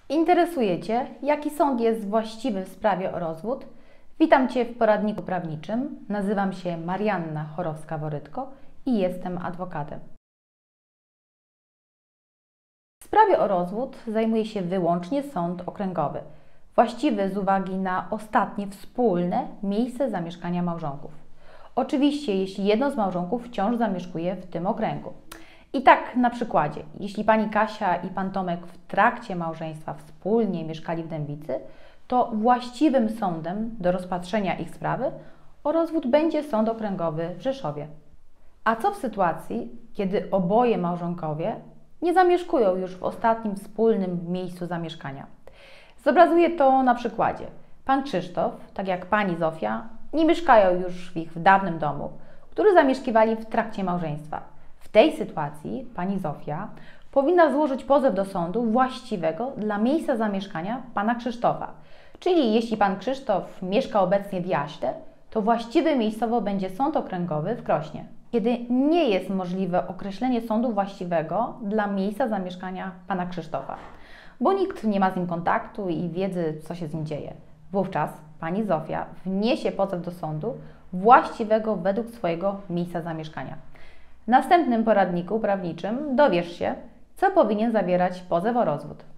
Interesuje Cię, jaki sąd jest właściwy w sprawie o rozwód? Witam Cię w poradniku prawniczym. Nazywam się Marianna Chorowska-Worytko i jestem adwokatem. W sprawie o rozwód zajmuje się wyłącznie sąd okręgowy, właściwy z uwagi na ostatnie wspólne miejsce zamieszkania małżonków. Oczywiście, jeśli jedno z małżonków wciąż zamieszkuje w tym okręgu. I tak na przykładzie, jeśli pani Kasia i pan Tomek w trakcie małżeństwa wspólnie mieszkali w Dębicy, to właściwym sądem do rozpatrzenia ich sprawy o rozwód będzie Sąd Okręgowy w Rzeszowie. A co w sytuacji, kiedy oboje małżonkowie nie zamieszkują już w ostatnim wspólnym miejscu zamieszkania? Zobrazuję to na przykładzie. Pan Krzysztof, tak jak pani Zofia, nie mieszkają już w ich dawnym domu, który zamieszkiwali w trakcie małżeństwa. W tej sytuacji pani Zofia powinna złożyć pozew do sądu właściwego dla miejsca zamieszkania pana Krzysztofa. Czyli jeśli pan Krzysztof mieszka obecnie w Jaśle, to właściwy miejscowo będzie Sąd Okręgowy w Krośnie. Kiedy nie jest możliwe określenie sądu właściwego dla miejsca zamieszkania pana Krzysztofa, bo nikt nie ma z nim kontaktu i wiedzy, co się z nim dzieje, wówczas pani Zofia wniesie pozew do sądu właściwego według swojego miejsca zamieszkania. W następnym poradniku prawniczym dowiesz się, co powinien zawierać pozew o rozwód.